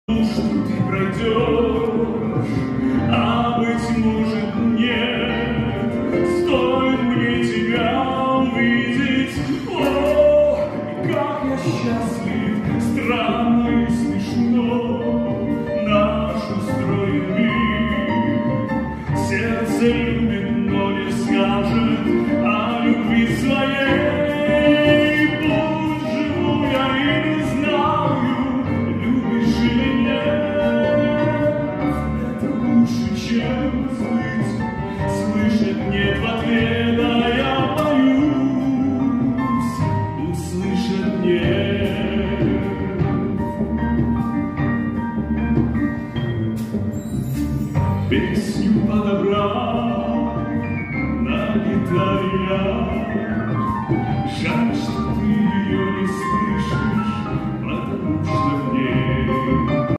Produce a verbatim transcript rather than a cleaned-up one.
что ты пройдешь, а быть может нет. Стоит мне тебя увидеть, о, и как я счастлив, странно и смешно наш устроен мир. Сердце любит, но не скажет о любви своей. Пусть живу я и не знаю, любишь или нет. Это лучше, чем слышать, слышать нет в ответ, а я боюсь услышать нет. Песню подобрал на гитаре я,